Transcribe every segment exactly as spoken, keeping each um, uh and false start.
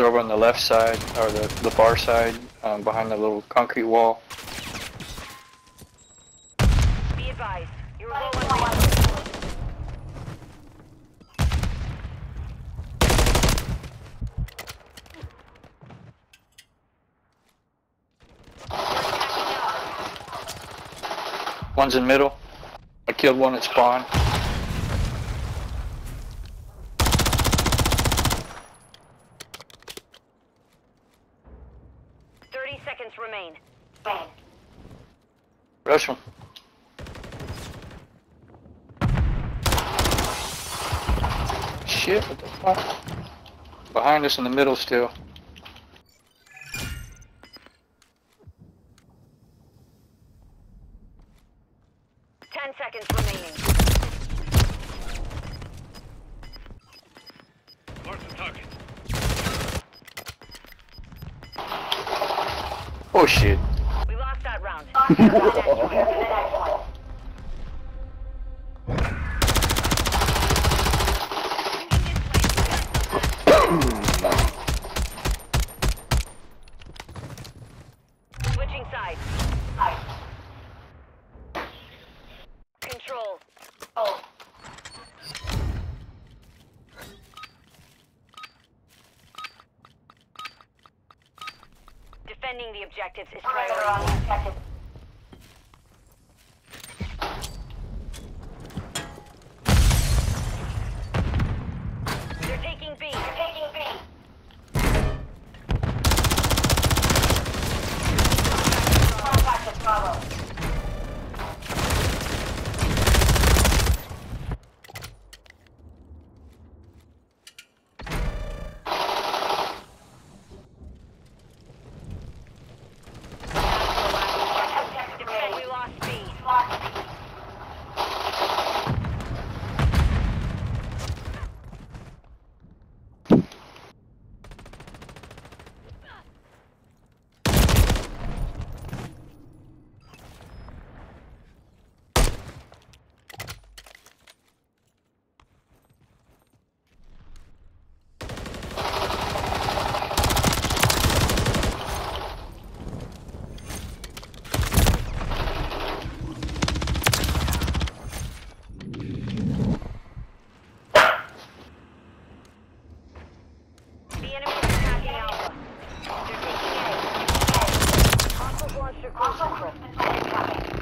are over on the left side, or the, the far side, um, behind the little concrete wall. Be advised, you're low on reinforcements. One's in middle. I killed one at spawn. Thirty seconds remain. Rush him. Shit, what the fuck? Behind us in the middle still. Ten seconds remaining. Mark the target. Oh shit. We lost that round. Switching sides. Control. Oh. Defending the objectives is priority. They're taking B. They're taking B. Contact with Bravo. We lost B. The enemy is attacking Alpha. They're taking A. Hostiles launched their cruise missile.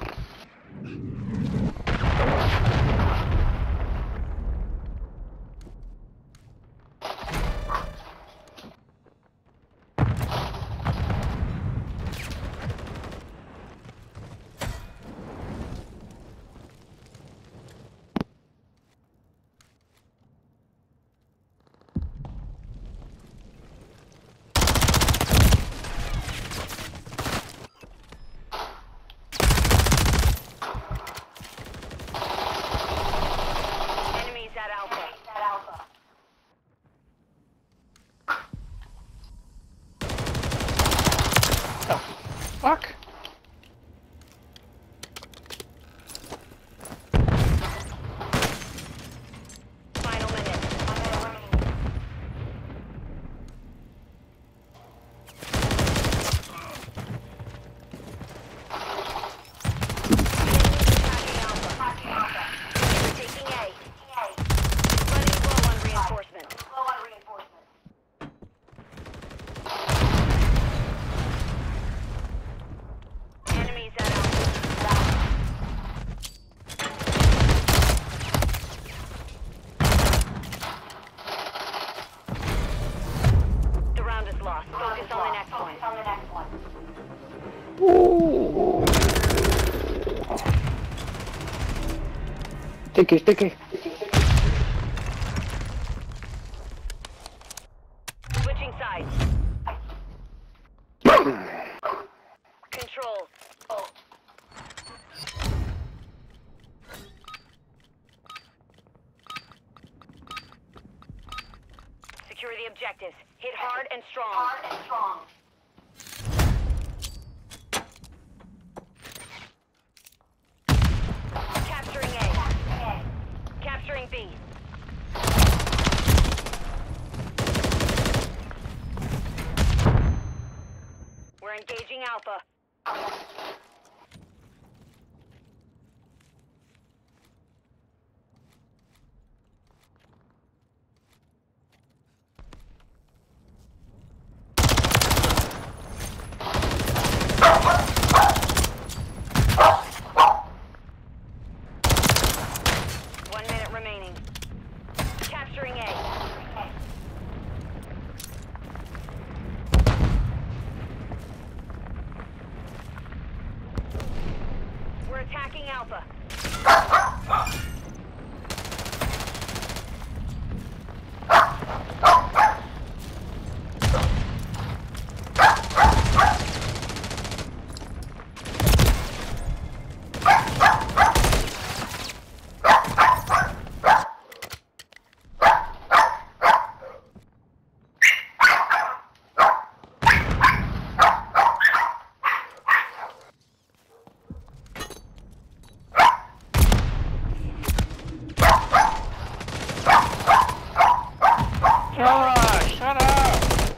Enemies at Alpha. At Alpha. Fuck. Final minute. Attacking Alpha. They're taking A. Running low on reinforcements. Low on reinforcements. Enemies at Alpha. The round is lost. Focus on the next one. On the next one. Ooh. Sticky, sticky. Switching sides. Control. Oh. Secure the objectives. Hit hard and strong. Hard and strong. Capturing A. Capturing B. engaging Alpha. One minute remaining. Capturing A. We're attacking Alpha. Ah, shut up!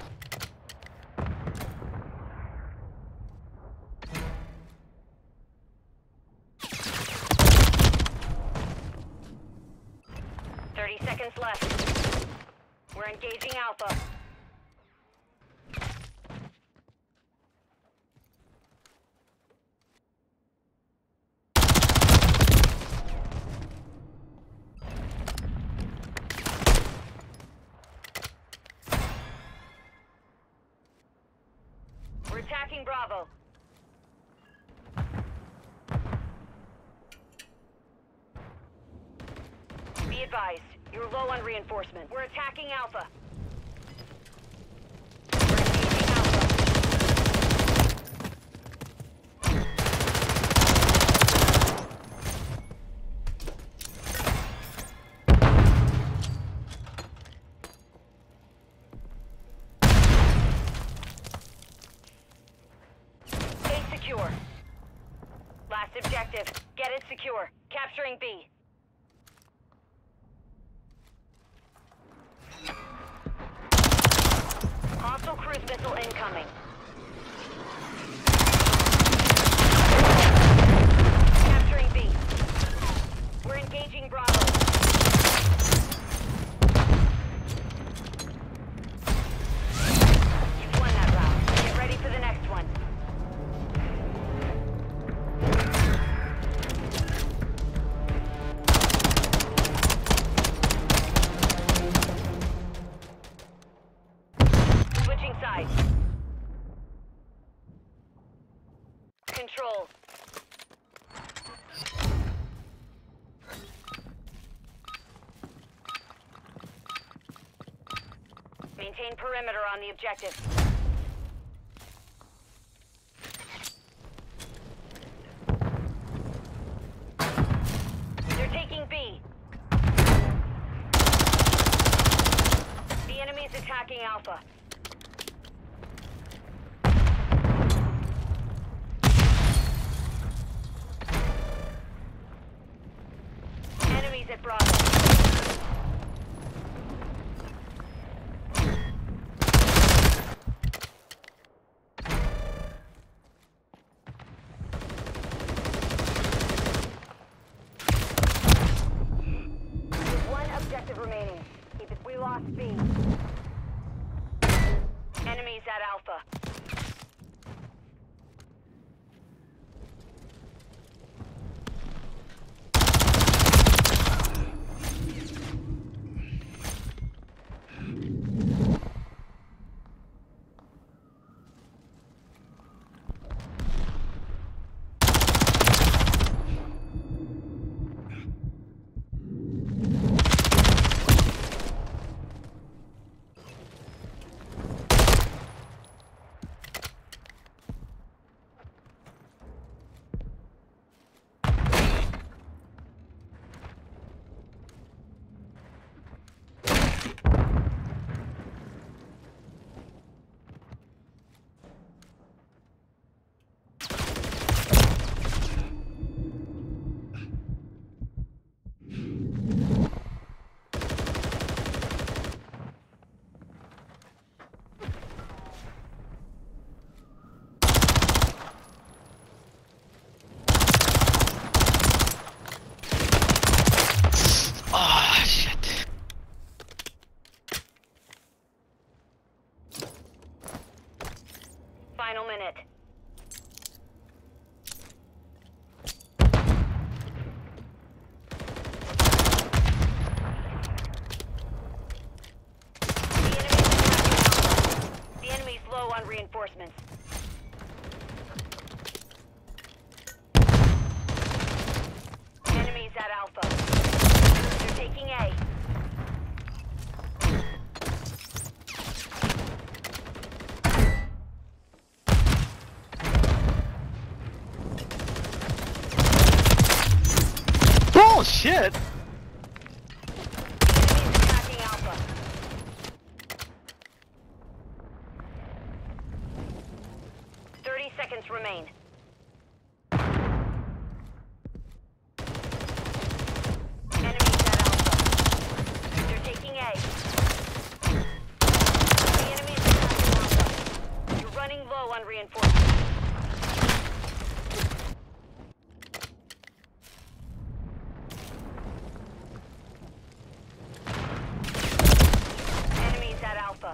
Thirty seconds left. We're engaging Alpha. We're attacking Bravo. Be advised, you're low on reinforcement. We're attacking Alpha. We're engaging Alpha. A secure. Last objective, get it secure. Capturing B. Hostile cruise missile incoming. Capturing B. We're engaging Bravo. You've won that round. Get ready for the next one. Switching sides. Control. Maintain perimeter on the objective. They're taking B. The enemy is attacking Alpha. Enemies at Bravo. One objective remaining. Keep it. We lost B. Enemies at Alpha. Final minute. The enemy's attacking Alpha. The enemy's low on reinforcements. Enemies at Alpha. They're taking A. Oh shit! Enemies attacking Alpha. Thirty seconds remain. Enemies at Alpha. They're taking A. The enemies attacking Alpha. You're running low on reinforcements. Enemies at Alpha.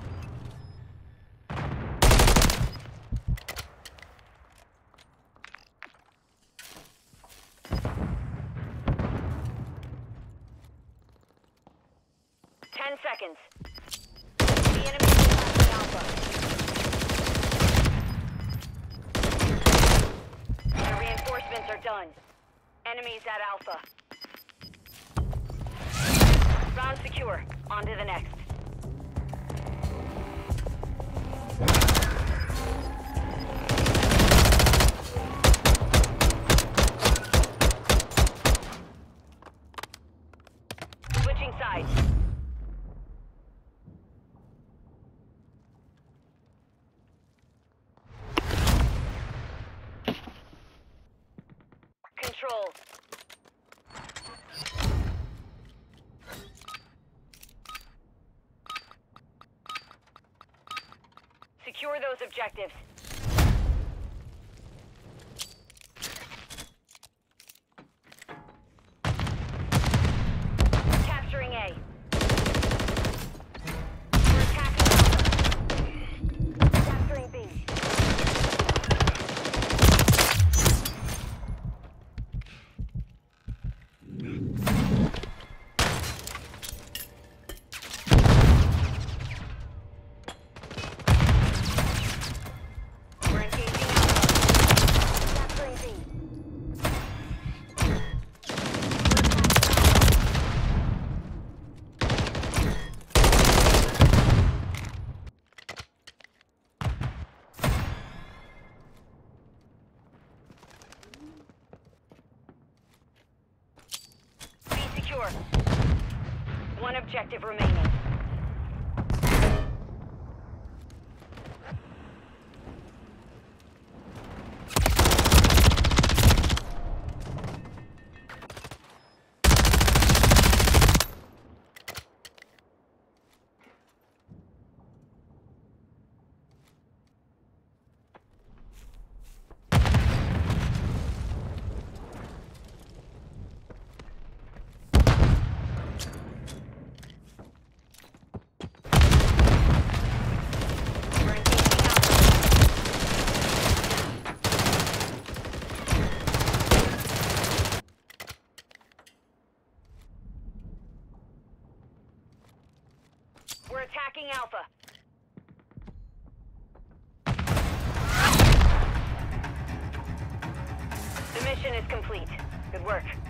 Ten seconds. The enemy is attacking Alpha. The reinforcements are done. Enemies at Alpha. Round secure. On to the next. Switching sides. Control. Secure those objectives. Capturing A. We're attacking Alpha. Capturing B. We're engaging Alpha. Capturing B. Be secure. One objective remaining. We're engaging Alpha. We're attacking Alpha. The mission is complete. Good work.